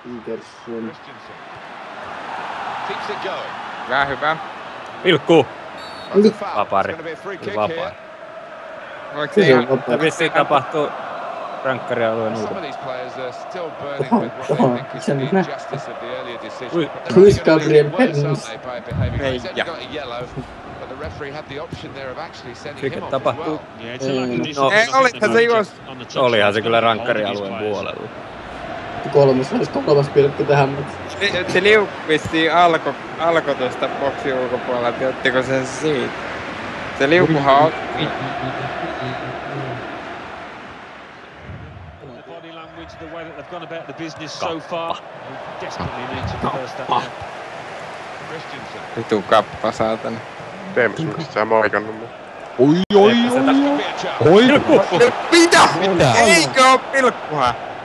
Peterson. Hyvä. Pilkku! Vapari. Vapaa. Voiko se ihan... Ja vissiin tapahtuu rankkarialueen ulkopuolella. Luis Gabriel Pens. Meijä. Syke tapahtuu. Olihan se juos. Olihan se kyllä rankkarialueen puolella. Kolmas pilkku tähän, mutta... Se liukku vissiin alko tuosta boksin ulkopuolelta, ottiko se siitä? Se liukuhan otti. Vitu kappa, saatana. Teemus, miksi sä maikannut mua? Oi! Mitä? Eikö oo pilkkuha?